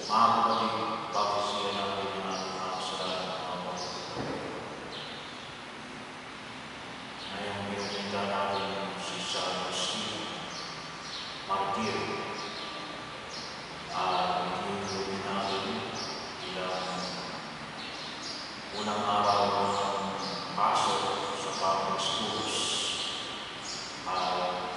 Mga kapatid, bakit siya natin yung ating mga kasalanan ng mga ngayong pinagpunta natin si San Agustin, martir, pinag-iulungin natin bilang unang araw ng pasok sa public schools at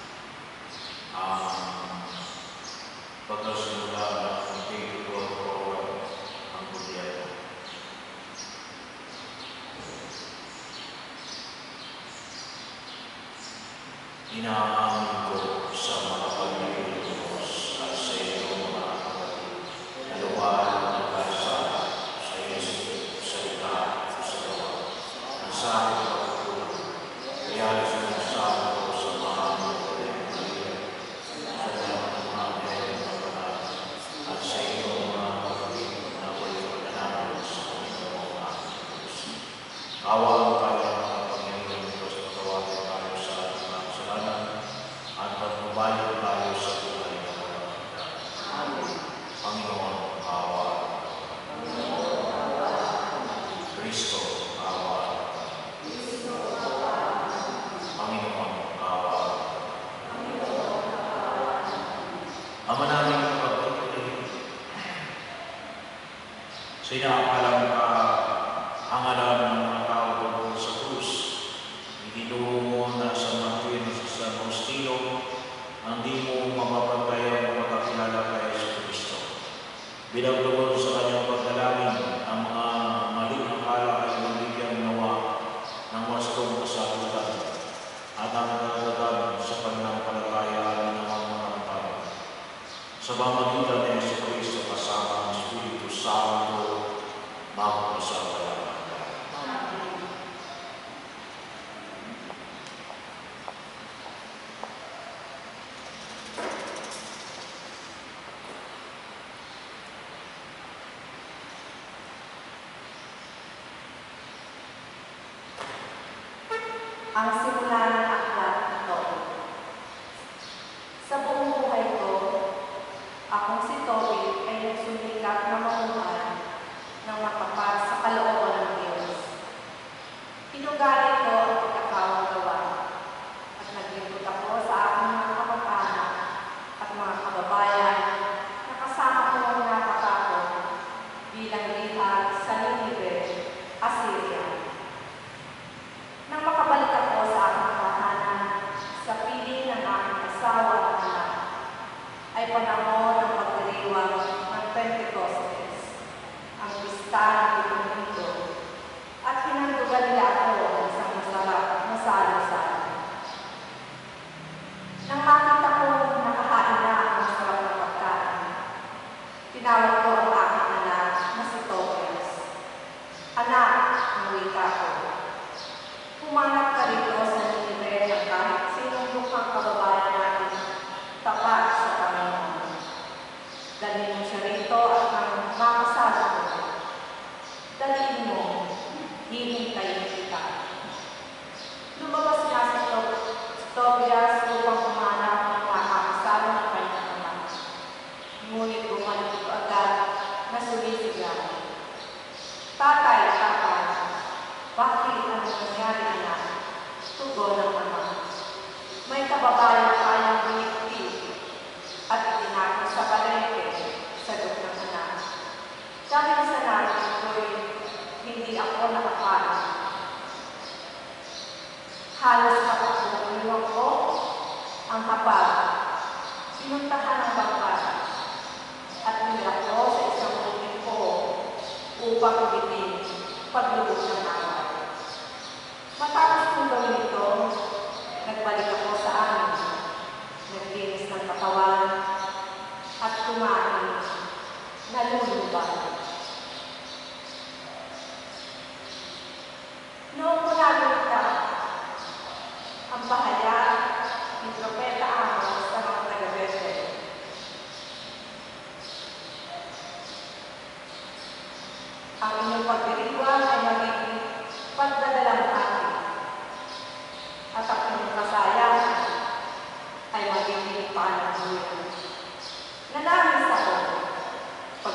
pagkasimula ng K-12 program ang gobyerno. Inaamin ko sa makapangyarihan ng Diyos at sa iyo mga kapatid na luwaan ng kalsada sa isip, salita, sa gawa, ang sa aking pagkukulang. Kaya sinasabi ko sa mahal na pagkakulang sa lahat ng mga meron na panahon at sa iyo mga kapatid na walang pagkanalan sa Panginoon ang ating Diyos. Awaan tayo ng makapangyarihan ng Diyos na tawagin tayo sa ating mga kasalanan at magbabayad tayo sa buhay na walang hanggan. Amen. Panginoon, awa. Kristo, awa. Panginoon, awa. Ama namin ang pagpapalagay. Sinaapalang ka ang alam ng mga tao tungkol sa krus. Itinuro mo na sa martir sa San Agustino ang di mo mapapagkaya ang pagkakilala kay Yesu Kristo. Bilang tugon sa kanyang pagdalangin, ang mga maling akala ay mabigyan nawa ng wastong kasagutan at ang nagdadaan sa pananampalataya ay ng mga tao. Sa pamamagitan ni Yesu Kristo kasama ang Espiritu Santo, magpasalamat. Ang simula ng aklat ito. Sa buong buhay ko, akong si Toby ay nagsumikap na mamuhay ng matapat sa kalooban ng Diyos. Pinugali ko ang pagkakawang gawa at naglingkod ako sa aking mga kamag-anak at mga kababayan na kasama ko ang natatakot bilang lihag sa Ninive, Assyria. Nang makabalik ako sa aking tahanan sa piling ng aking asawa at anak, ay panahon ng pagdiriwang ng Pentecostes, ang pista ng Pitong Linggo, at hinandugan nila ako ng isang masarap na salo-salo. Nang makita ko nakahain na ang masarap na pagkain, tinawag ko ang aking anak na si Tobias. Anak, ang wika ko. Humanap ka rito sa Ninive ng kahit sinong mukhang kababayan natin tapat sa Panginoon. Dalhin mo siya rito at ang makasama ko. Dalhin mo, hihintayin kita. Lumabas nga si Tobias upang humanap ng makakasama ng kanyang anak. Ngunit bumalik ito agad na sumisigaw. Tatay, bakit ang nangyari na? Tugon ng ama. May kababayan tayong binikti at itinako sa palengke, sagot ng anak. Dahil sa natin ko'y hindi ako nakakain. Halos kapag-uulong ko ang hapag. Sinuntahan ang bangkay at nilak ko sa isang bukid ko upang bitin paglubog ng away. Matapos kong gawin ito, nagbalik ako sa amin, naglinis ng katawan at kumain, nalulubay. Noong kunagulita, ang bahaya ni Propeta Amos sa mga taga-Bethel. Ang inyong pagdiriwang ay magiging pagdadalang akin at ang inyong kasayang ay magiging panagbuyan. Nanamis ako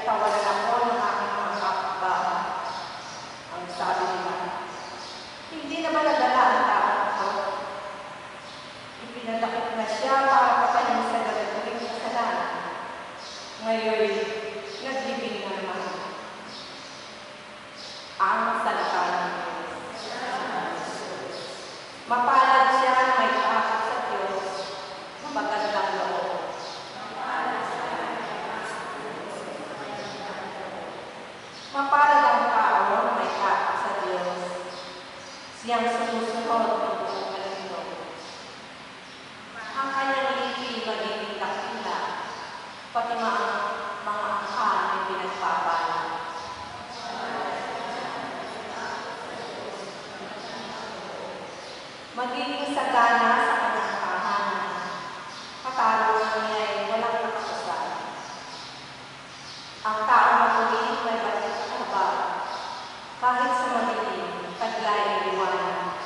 pinagtawanan ako ng aking mga kapitbahay. Ang sabi nila, hindi na ba nadala ang taong ito? Ipinadakip na siya para patayin sa gagawing kasalanan. Ngayon, nagbibig na naman. Ang salita ng Diyos. Mapalad siya na may takot sa Diyos, magandang loob. Mapalad ang tao na may takot sa Diyos, siyang sumusunod ng buong kalindog. Ang kanyang lipi magiging dakila, pati mga angkan ay pinagpapala. Magiging sagana sa kanyang tahanan, katarungan niya ay walang nakasasal. Ang tao matuwid may batik at habag, kahit sa madilim, taglay ay liwanag.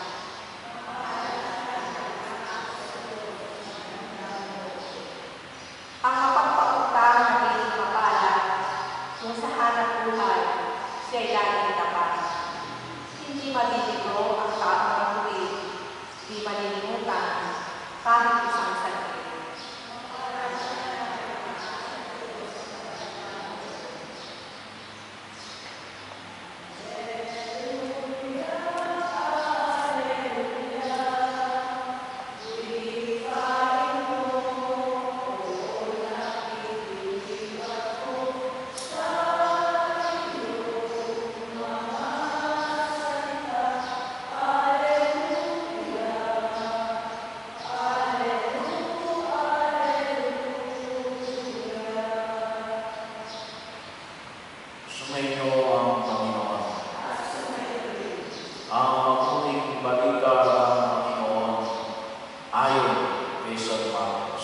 Ang mapagpautang magiging mapalad, kung sa hanap buhay, siya'y laging tapat. Hindi mabibigo ang taong matuwid, di malilimutan, kahit isang saglit. Sumainyo ang Panginoon. Ang mabuting balita ng Panginoon ayon kay San Marcos.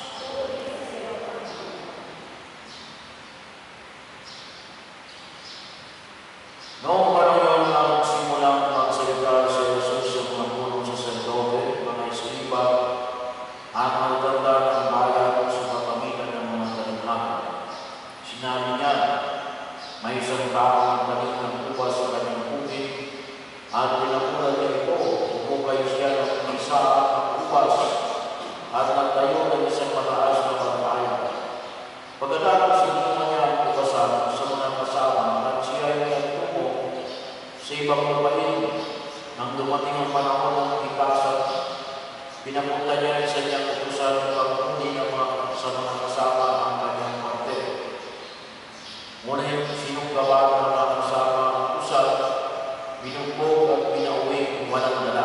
Noong panahon yun ang simulang magsalita si Jesus sa mga punong saserdote, mga iskriba, at mga tanda ng bayan sa pamamagitan ng mga talimhagan. Sinabi niya, may isang taong naging ng ubas sa kanyang bukid at pinakunan niya ito, umukay siya ng isa ang ubas at nagtayo ng isang mataas na pantayan. Pagkatapos sinuha niya ang ubasan sa mga kasama at siya ay nagtungo sa ibang lupain. Nang dumating ang panahon ng ikasan, pinapunta niya sa niyang utusan pagpuni ng sa mga kasama ang kanyang parte. Ngunit sinunggaban ng mga kasama ang utusan, binugbog at pinauwi walang dala.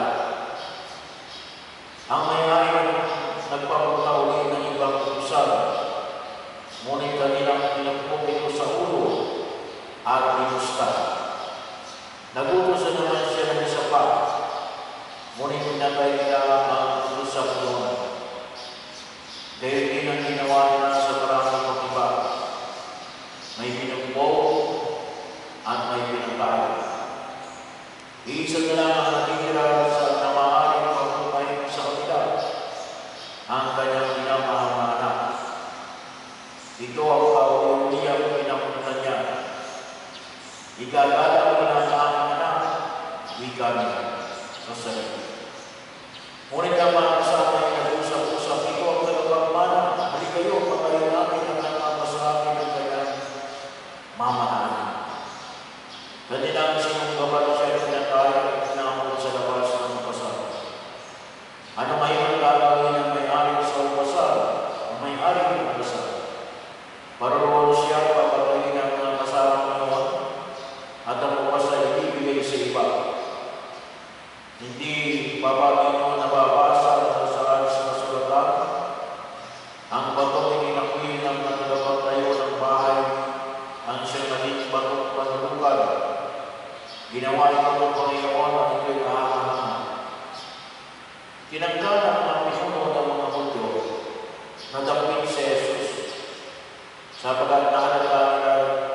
Ang may-ari nagpapunta uli ng ibang utusan, ngunit kanilang binugbog ito sa ulo at binusta. Nagutusan naman siya ng isa pa, ngunit pinatay nila ang utusan doon. Dahil din ang ginawa nila sa maraming pag-iba. May binugbog at may pinatay. Iisa na lang ang natitira sa namaaring pagpupay sa kanila, ang kanyang minamahal na anak. Ito ang kauliyang pinapunta niya. Igagala ko na sa aking anak, wika niya sa sarili. Ngunit ang mga kasama ay nag-usap-usap, ito ang talagang mana, hali kayo, patayin namin ang nagmamasabi ng kanyang mamanahan. Kanilang sinunggaban siya ng pinataya at pinamulot sa labas ng upasan. Ano ngayon ang gagawin ng may-ari sa upasan? Ang may-ari ng upasan. Paroon siya papatayin ang mga kasama ngayon at ang upasan ay ibibigay sa iba. Hindi babagay mo nababasa sa saan sa kasulatan. Ang batong ikinakuhin ng nagpapatayo ng bahay ang siyang naging batong panulukan. Ginawa ito ng Panginoon at ito'y kahangahan. Tinanggal ang mga pinuno ng mga Hudyo na dakwin si Jesus sapagkat nakalala nila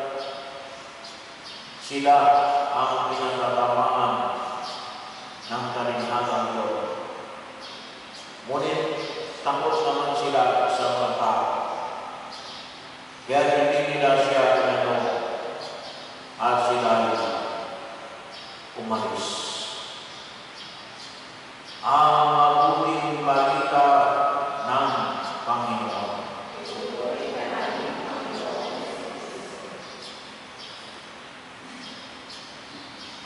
sila ang pinatatamaan ng kalinhagang yun. Ngunit takot naman sila sa mga tao. Kaya hindi nila siya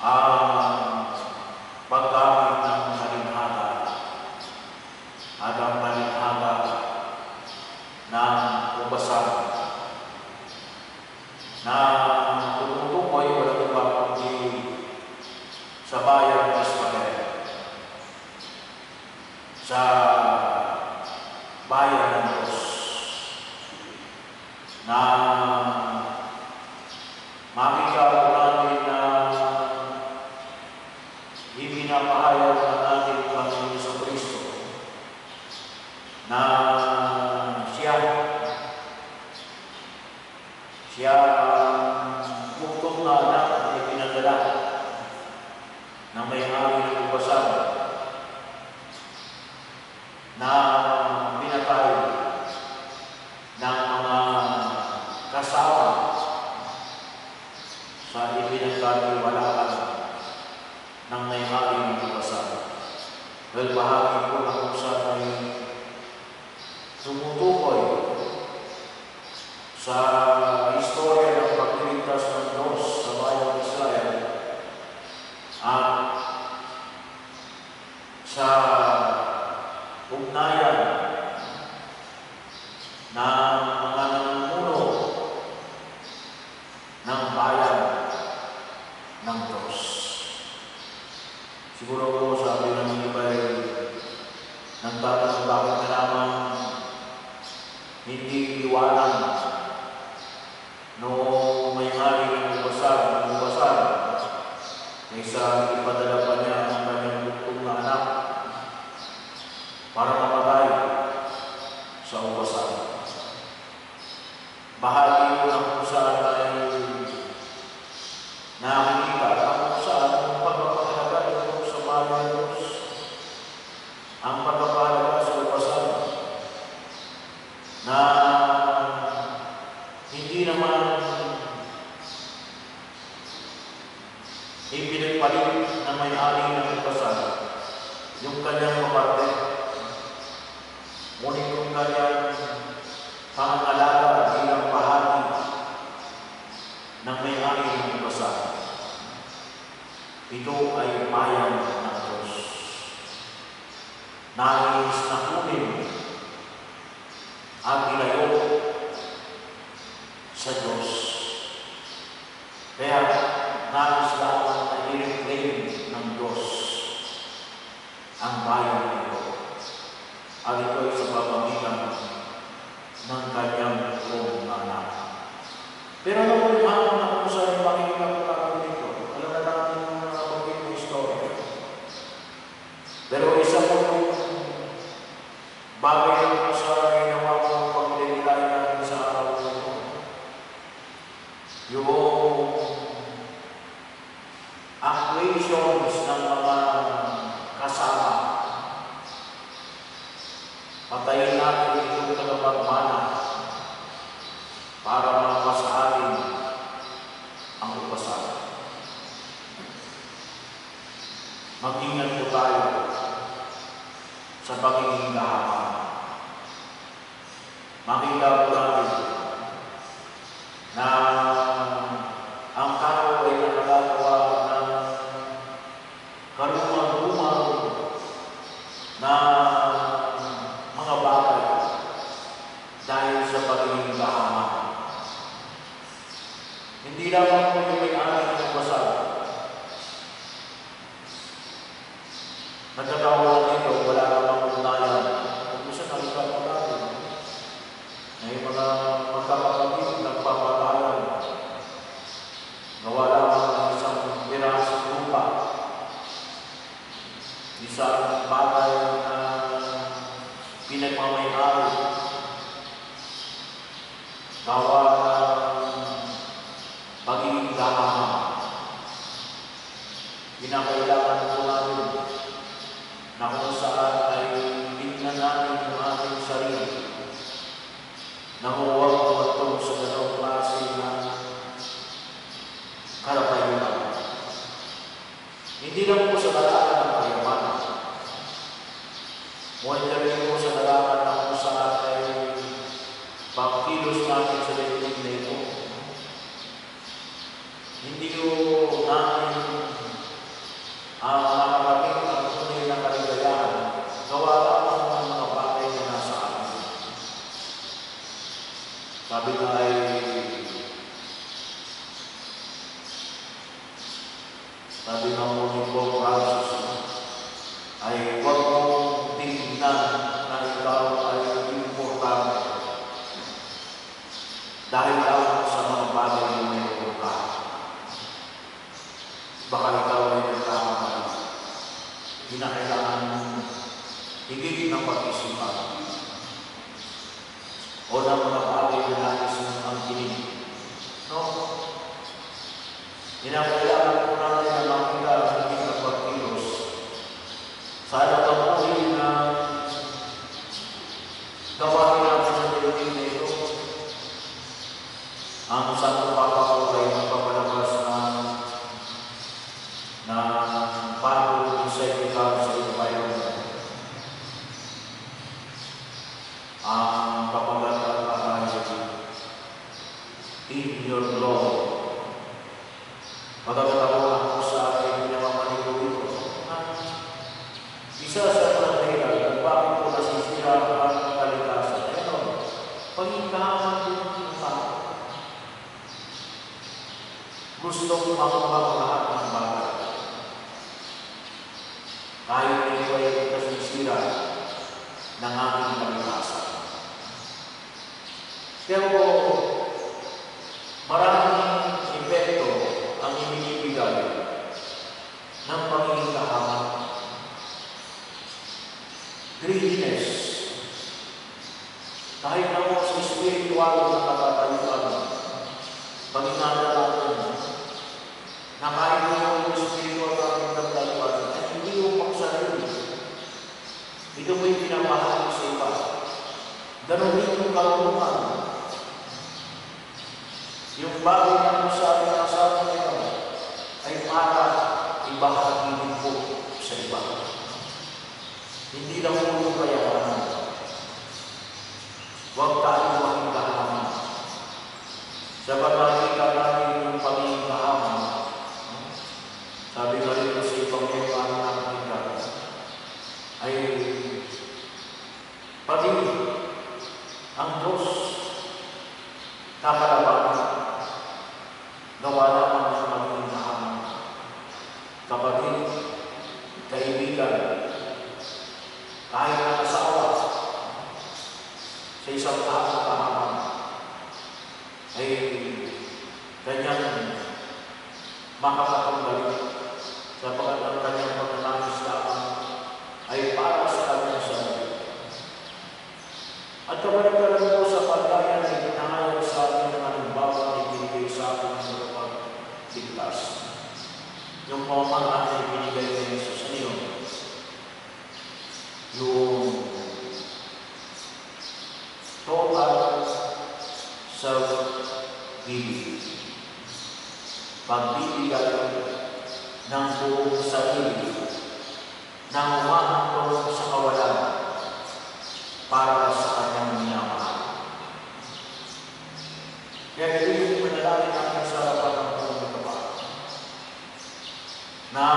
ang paggamit ng kalinhaga at ang kalinhaga ng ubasan na tumutukoy walang iba kundi sa bayan ng Israel, sa bayan ng Diyos, na makikita natin na ipinapahayag ng ating Panginoon Jesucristo na siya ang bugtong na anak na ipinadala ng may-ari ng ubasan na pinatay ng mga kasama sa ipinagkatiwalaan ng may-ari ng ubasan. Well, bahagi po ng kung saan ay tumutukoy sa istorya ng pagligtas ng Diyos sa bayan ng Israel at sa ugnayan ng mga namumuno ng bayan ng Diyos. Siguro po sabi ng iba ay nagtatanong bakit na naman hindi iwanan noong may-ari ng ubasan kaysa ipadala pa niya ang kanyang bugtong na anak para mamatay sa ubasan. Bahagi ko ng kung saan ay nakikita ang kung saan ang pagpapahalaga ito sa bayan ng Diyos, ang pagpapahalaga sa ubasan, na hindi naman ipinagpalit na may-ari ng ubasan yung kanyang maparte, ngunit yung kanyang pangangalaga bilang bahagi ng may-ari ng ubasan. Ito ay bayan ng Diyos. Nais na kunin at ilayo sa Diyos. Kaya nais lamang na i-reclaim ng Diyos ang bayan nito. At ito ay sa pamamagitan ng kanyang buong anak. Pero naman hanggang na kung saan makikita ko natin dito, alam na natin yung mga magiging istorya. Pero isa po yung bagay na kung saan ay nawa ko pag-delay natin sa araw na ito. Yung acquisitions ng mga kasama. Patayin natin itong tagapagmana para makapasahalin ang ubasan. Mag-ingat po tayo sa pagiging kahaman. Makita po natin na ang tao ay nakagagawa ng karumang-rumang na mga bagay dahil sa pagiging kahaman. Hindi lamang po yung may-ari ng ubasan. Nagkakawalan nito, wala namang ugnayan. Kung isa nakita po natin, may mga magkakapatid nagpapatayan. Gawa lamang ng isang pirasong lupa, isang bagay na pinagmamayari, gawa ng pagiging kahaman. Kinakailangan po natin na kung saan ay tingnan natin yung ating sarili na huwag matulog sa ganong klase na karapayunan. Hindi lang po sa dalaman ng kayamanan, ngunit rin po sa dalaman na kung saan ay pagkilos natin sa daigdig na ito. Hindi ko natin Sabi ng Panginoon Pope Francis, ay huwag mong tingnan na ikaw ay importante dahil lang sa mga bagay na mayroon ka. Baka ikaw ay nagkakamali. Hindi na kailangan higit ng pag-isipan o ng mga bagay na nais ng ang kinig. No? Kailangan po natin na makita ang hindi ng pagkilos. Sana pabuhin na gawain natin sa daigdig na ito. Ang Santo Papa ko ay magpapalabas na bago encyclical sa environment. Ang papagatan ay in your law. Magagawin ako sa aking pinamamaligo ito. Isa sa mga dahilan kung bakit ko nasisira ang kalikasan. Ito, pagkikahaman din ng tao. Gustong makuha ang lahat ng bagay. Kahit ito ay nasisira ng aking kalikasan. Pero maraming epekto ang ibinibigay ng pagiging kahaman. Greediness. Kahit na mo sa spiritual na katatayuan, pag-inala natin na kahit na mo sa spiritual na katatayuan, ay hindi yung pagsarili. Ito mo'y pinamahal sa iba. Ganon din yung kalungan. Yung bagay na mo sa ating asawa nito ay para ibahagi din po sa iba. Hindi lang po yung kayaman. Huwag tayo maging kahaman. Sa pagkakita natin yung pagiging kahaman, sabi nga rin sa ibang yung nakikita, ay pati ang Diyos kakalaban. Gawa lamang sa magiging kahaman. Kapatid, kaibigan, kahit na asawa, sa isang taong kahaman, ay kanyang makakatunggali sapagkat ang kanyang pagkatangis lamang ay para sa kanyang sarili. At kabaligtaran po sa pagkaya na itinahayag sa atin ng halimbawa na ibinigay sa atin ng pagligtas. Yung pamamaraan na ibinigay ng Jesus, ano yun? Yung total self-giving. Pagbibigay ng buong sarili na umahantong sa kawalan para sa kanyang minamahal. Kaya ito yung manalangin natin sa harapan ng Panginoon Kapal. Na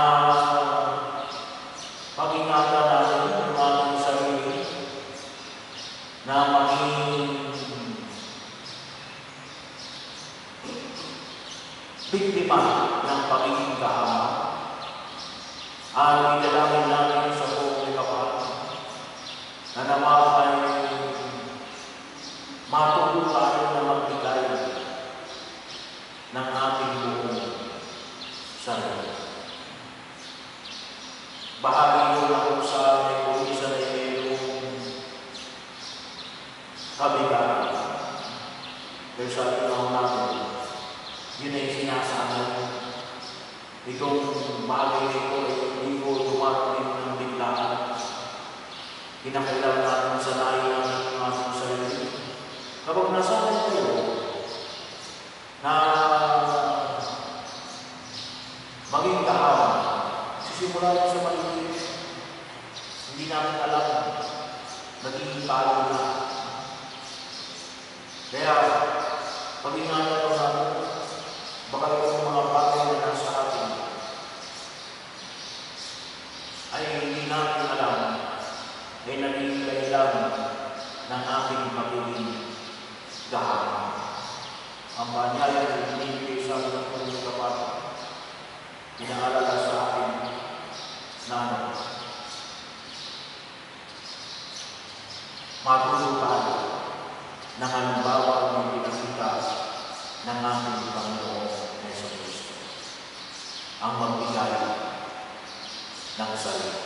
pag-ingatan natin ang ating sarili na maging biktima ng pagiging kahaman. Ang ilalangin natin sa Panginoon Kapal na naman ay matulog tayo na magbigay ng ating buong sarili. Bahagi yun ako sa negoisa na mayroong kabigaran. Pero sa ating natin, yun ay sinasabi. Itong bagay nito ay hindi ko dumarating ng biglaan. Kinakailangan natin sa lahi natin ng ating sarili. Kapag nasanay tayo na maging kahaman, sisimula rin sa maliit, hindi namin alam, naging talo na. Kaya, pag-ingatan ko natin, baka yung mga bagay na nasa atin ay hindi natin alam, ay naging kailangan ng ating pagiging kahaman. Ang banyaya na binibigay sa atin ng Panginoon Kapal Inaalala sa akin na matuto tayo ng halimbawa ng pinakita ng ating Panginoon Jesucristo, ang magbigay ng sarili.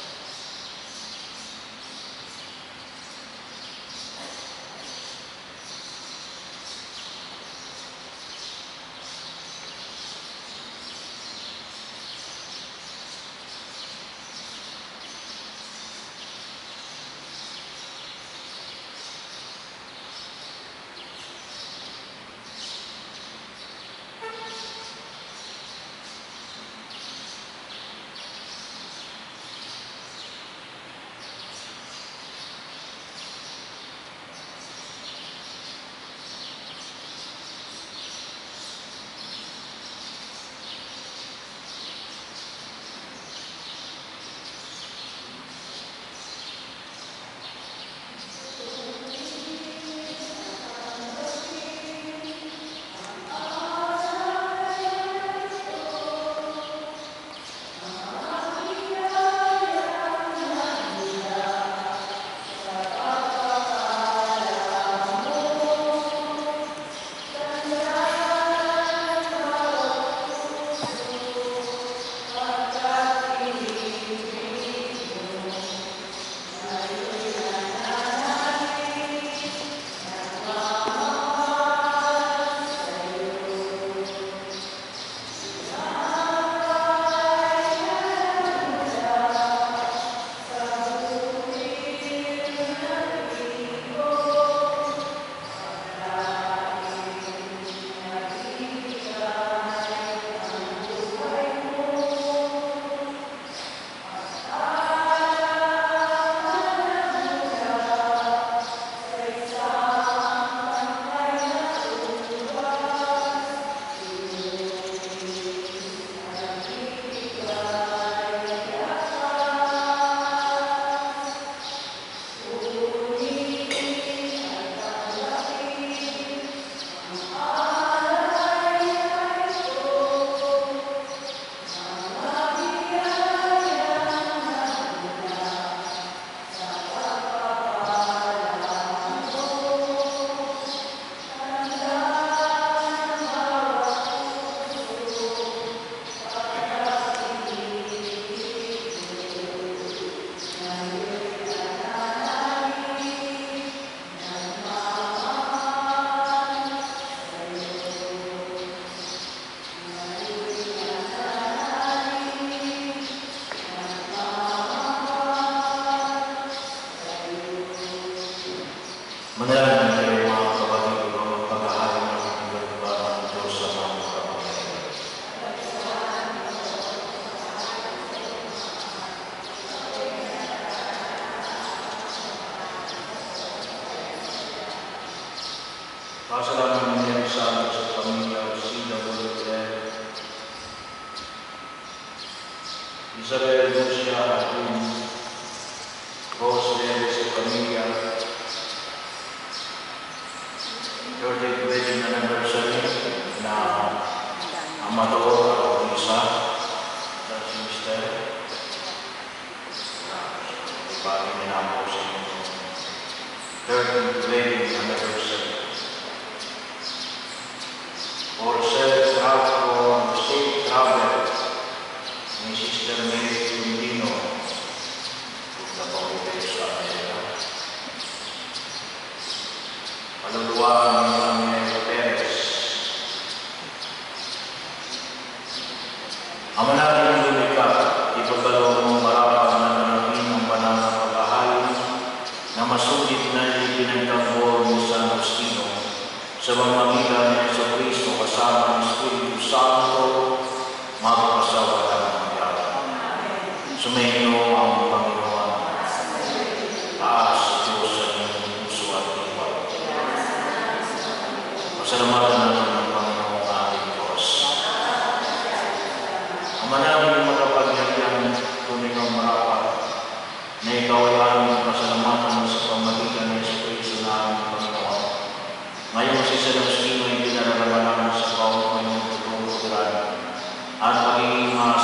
Manalangin kayo mga kapatid ko ang paghahari ng pagkakataon ng Diyos sa mga kapatid. Pasalamat namin sa amin sa pamilya o sila mo Isabel Lucia Atun, Rose Lewis sa pamilya, George wedding anniversary na Amador at Lisa at si Mr. Bagay ninamo sa inyo. 30th wedding anniversary. For safe travel ni Sister Mary Quintino na pag-ibig sa Amerika. Paluluwaan ni Manuel Perez. Ama natin ang lumikha, ipagkaloob mong marapat na nanapin ang banal na paghahalin na masulit na ipinagtanggol ni San Agustino sa pamamagitan ni Jesucristo kasama ng Espiritu Santo magpasawalan ng yawa. Sumainyo ang Panginoon. Taas Diyos sa inyong puso at iwan. Pasalamatan natin ang Panginoon ating Diyos. Ang manawin ng makapaghihiyang tunay ng marapat na ikaw ay aming pasalamatan sa pamamagitan ng Jesucristo na aming Panginoon. Ngayon si San Agustino ay pinararamanan sa panginoon tutulungan at pagiging mahal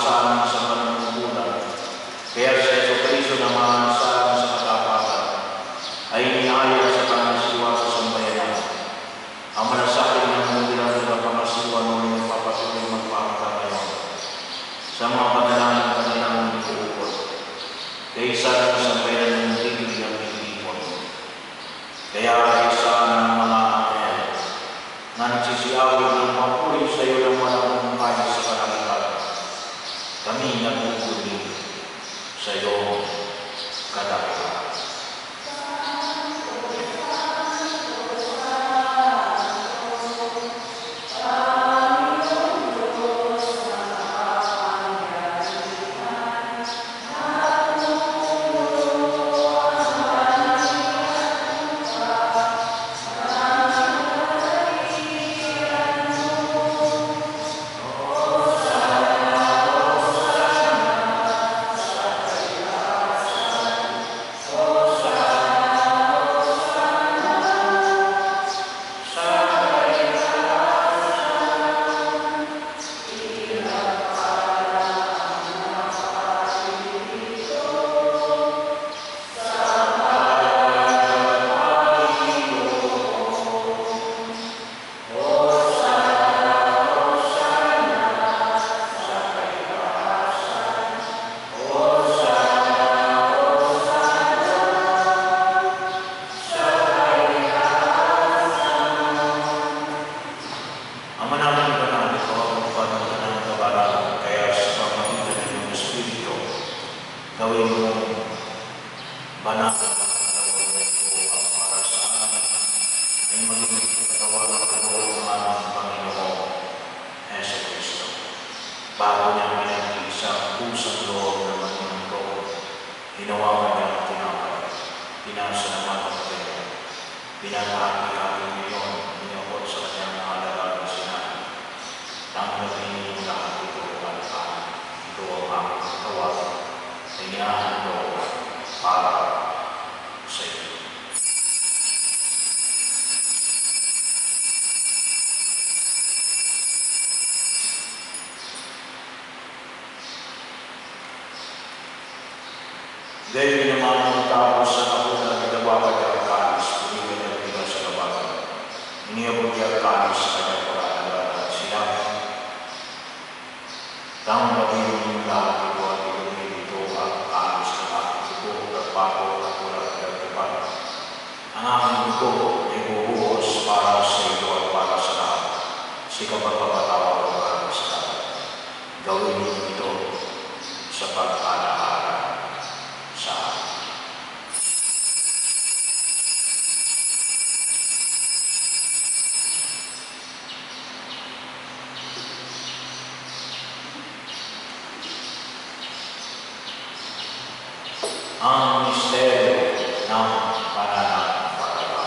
Bago niya pinag-iisang pusang loob ng Panginoon, hinawakan niya ang tinapay, pinasa naman ang kanya, pinahati-hati niyon, inabot sa kanyang mahalaga na sinabi, tanggapin niyo lahat ito at ito ang aking katawan, inihahan ito para sa iyo. Dahil naman ang tapos sa kapunan ng dawakan niya ang kalis, pumigil niya bilang sa labanan. Iniabot niya ang kalis sa kanyang pag-aalaga at sinabi, tanggapin niyo lahat ito at inumin ito ang kalis ng aking dugo at bago at walang pinagtipan. Ang aking dugo ay bubuhos para sa iyo at para sa lahat, sa kapagpapatawad at para sa lahat. Gawin niyo ito sa pag-alaala sa ang misteryo ng pananampalataya.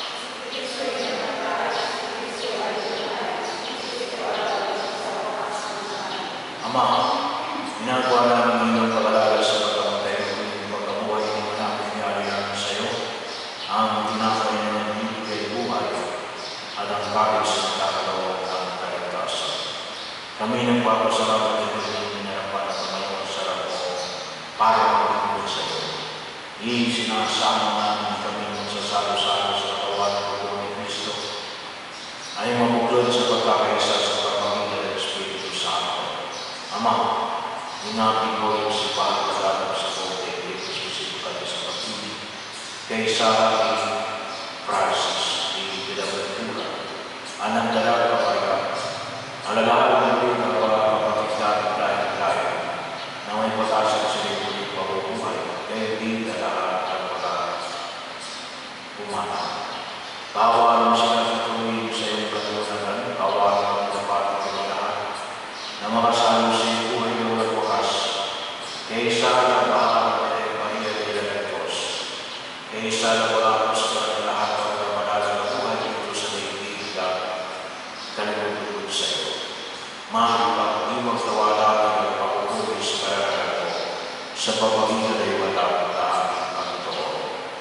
Ama, ginagawa namin inyong pag-alala sa pagkamatay ng pagkabuhay ng mga nangyari namin sa iyo, ang tinapay na nagbibigay buhay at ang kalis na kakalawan ng kaligtasan. Kami nagpapasalamat sa inyong pinarapan at mayroong sarap mo para magiging sa iyo. Isinasama namin kami magsasalo-salo sa katawan ng dugo ni Kristo ay mabuklod sa pagkakaisa sa pagpapakita ng Espiritu Santo. Ama, hinapin ko yung sipahan paglalap sa kote dito spesifika sa pag-ibig kay Sarah A. Francis di Pilaventura, anang dalaga kaya, alalahan ng rin ang pagkakapagkita dahil na may pagkasal sa lipunin pabubuhay kaya di lahat ang pagkakumana. Kawalan sila sa tuwing sa iyong katulungan, kawalan ang dapat ng lahat na makasalo sa iyong buhay ng wakas kaysa na bahal ay Maria de la Cruz, kaysa na wala sa lahat ng madalang buhay dito sa daigdig na kalibutod sa iyo. Mahal magtawala ng pagkukulis sa karagalan mo sa pamamagitan ay wala na aming Panginoon,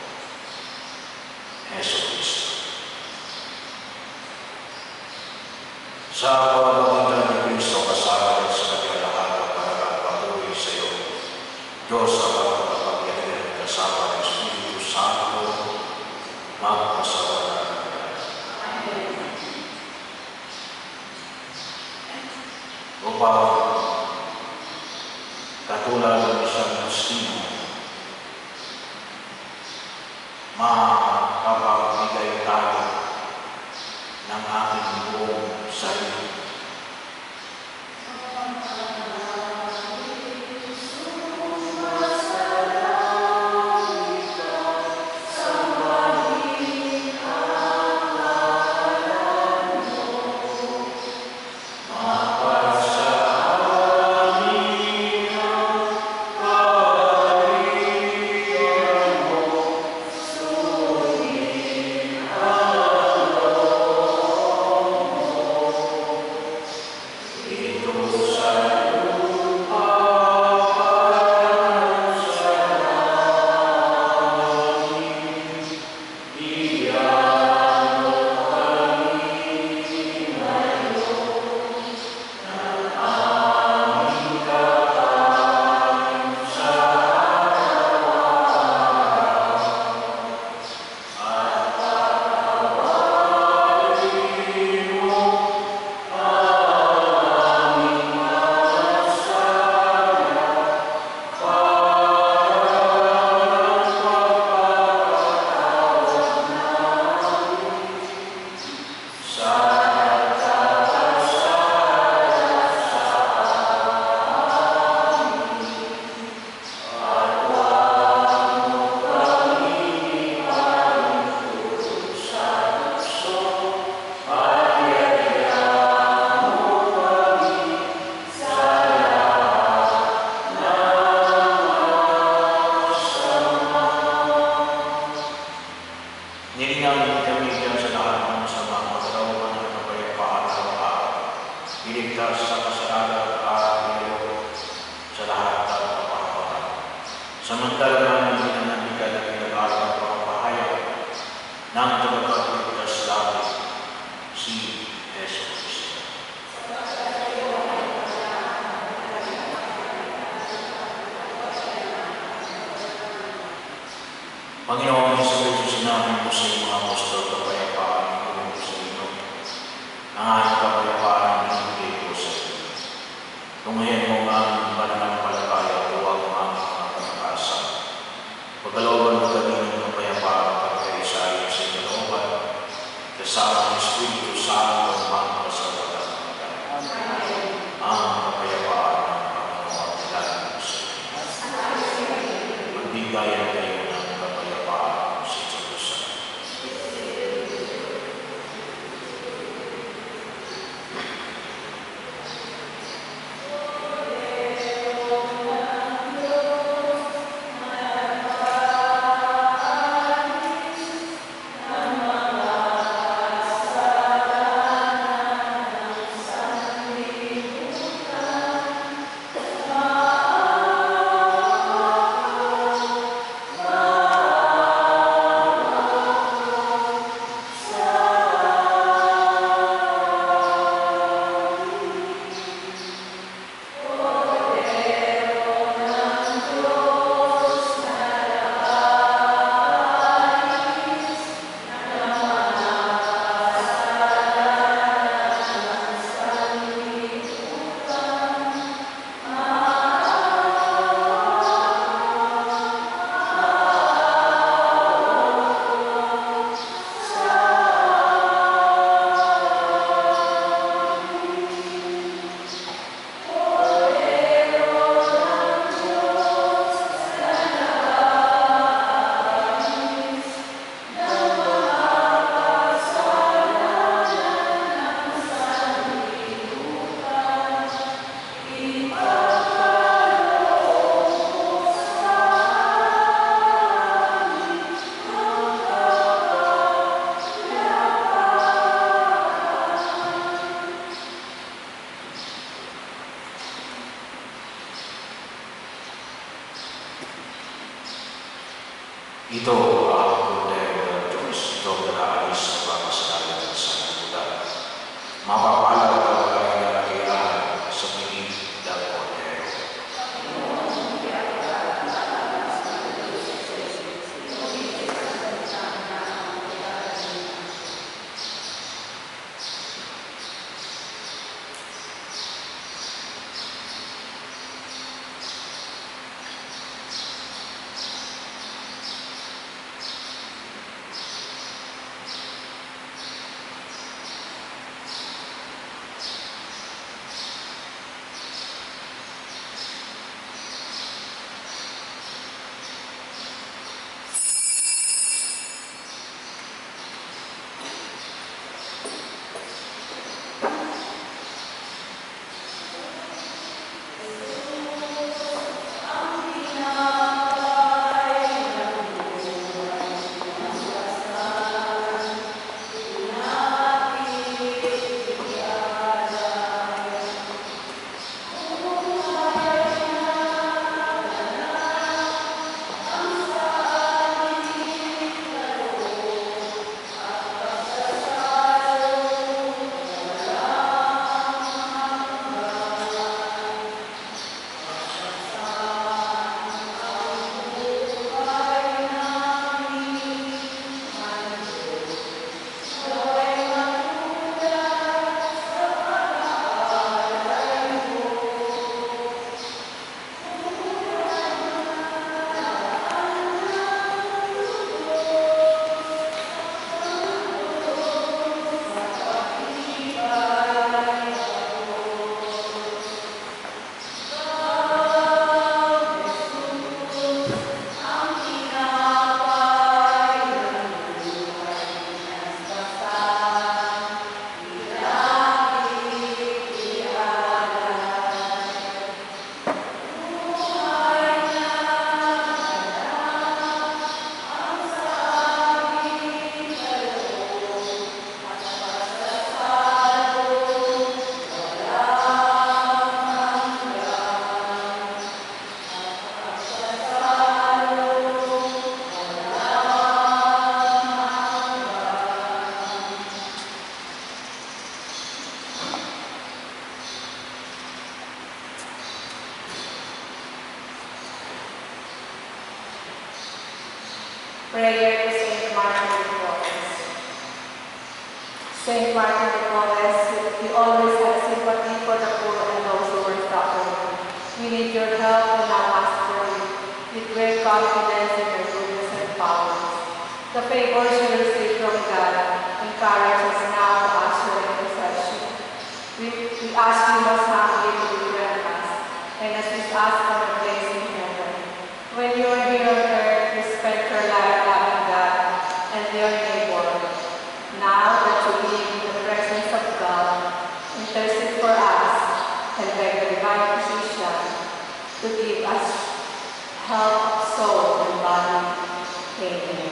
Heso Kristo. Sa pamamagitan ni Kristo, kasama sa kanyang lahat ng paragang patuloy sa iyo, Diyos ang pagpapagyanin kasama ng Espiritu Santo, magpasawa na. Upang katulad ng isang Kristino, makapagbigay tayo ng aking buong sarili. So iligtas sa kasalanan at ilayo sa lahat ng kapahamakan. Samantalang hinanandigan ang pinag-aral ng pamahayag ng tagapagligtas namin, si Yesu Cristo. Panginoon Hesus, sinabi mo sa iyong mga apostol, kapayapaan ko sa inyo. Ang aking kapayapaan ang binibigay ko sa inyo. Tunghayan mo ang aming pananampalataya, huwag ang aming mga pagkakasa. Pagkalooban mo kami ng kapayapaan at pagkaisayan sa inyong looban, kasama ng Espiritu Santo ang mga kasalanan. Ang kapayapaan ng Panginoon lagi mo sa inyo. Magbigayan kayo ng kapayapaan sa Jerusalem. Ito ang kordero ng Diyos. Ito ang nag-aalis ng mga kasalanan sa sanlibutan. Mapapalad ang mga kinakailangan sa piling ng kordero. Prayer to Saint Martin de Porres. Saint Martin de Porres, you always have sympathy for the poor and those who are suffering. We need your help and now ask for you, with great confidence in your goodness and powers. The favors you receive from God encourage us now to ask your intercession. We ask you most humbly to befriend us and assist us for a place in heaven. When you are here on earth, respect your life, loving God and your neighbor. Now that you live in the presence of God, intercede for us and beg the divine physician to give us health of soul and body. Amen.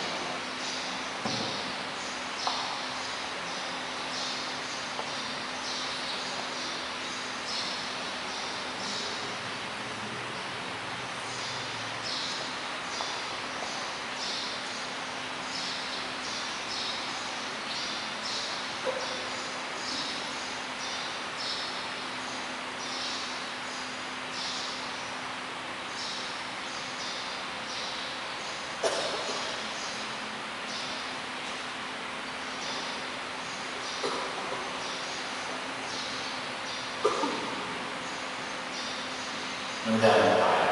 Manalangin tayo.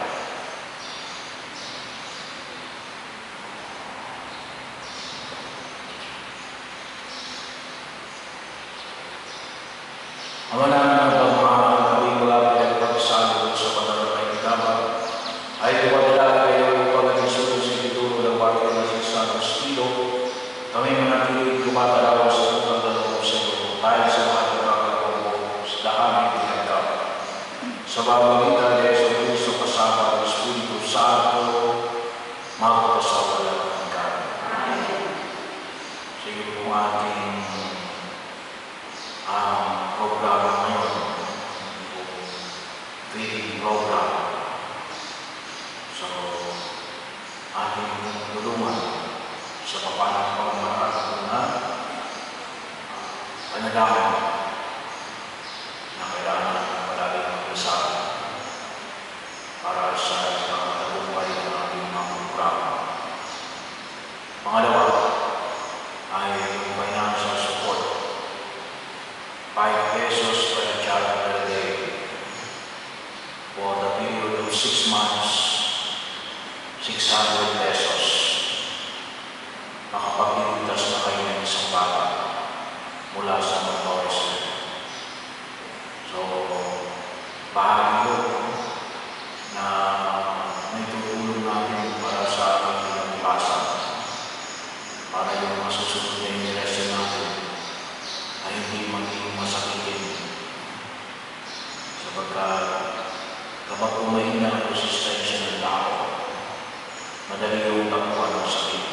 Ama namin ang pagmamahal na kami mula pinagpagsasabi sa panalang ay kitama, ay dumadala kayo upang nagsusunod sa ituro ng bagay na sa Espiritu. Kami manatili tumatalaw sa utang na loob sa iyo, tayo sa lahat ng kakagawa mo, sa aming pinagkap. Sa pamamagitan ng Yesu Cristo kasama ng Espiritu Santo, magpasawalan ng kami. Sige po ating programa ngayon, reading program. So, ating tulungan sa papanang pagmamahal na panalangin na kailangan natin palaging mag-isap para sa tagumpay ng ating mga programa. Pangalawa ay yung financial support. 5 pesos per child per day for the period of 6 months, 600 pesos. Makapagpintas na kayo ng isang bata mula sa Montessori. So, bahagi yun na may tutulong natin para sa ating pinagbasa para yung masusunod na interesyon natin ay hindi maging masakitin. Sapagkat kapag umahina ang resistensya ng tao, madali yung tapuan ng sakit.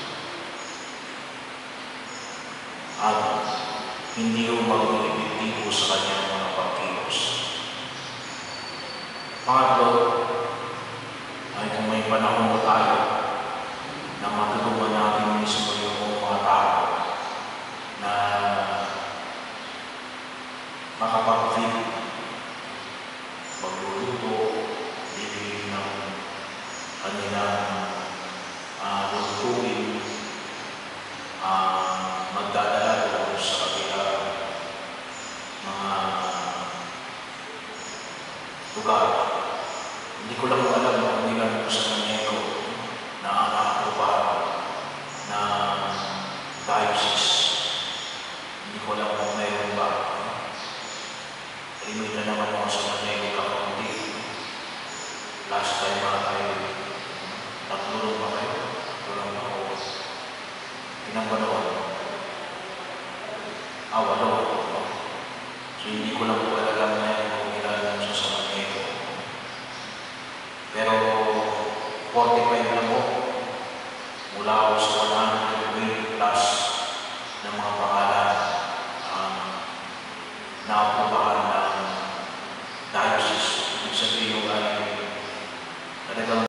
At hindi yung maging epektibo sa kanyang mga pagkilos. Pangatlo, ay kung may panahon na tayo na matulungan natin mismo yung mga tao na makapag-feed, magluluto, bibili ng kanilang lutuin, magdadala doon sa kabilang mga lugar. Hindi ko lang alam kung hindi lang po sa Maneco na nakakuha na diocese. Hindi ko alam kung mayroon ba. Limit na naman ako sa Maneco kakunti. Last time ay tatlo ba kayo? Tulong ako. Pinagpanood. Walo. So hindi ko lang po alam na kung ilan sa Maneco. Pero 45 lang po. Mula ako sa 120 plus ng mga pangalan na aprobahan ng diocese. Ibig sabihin yung talagang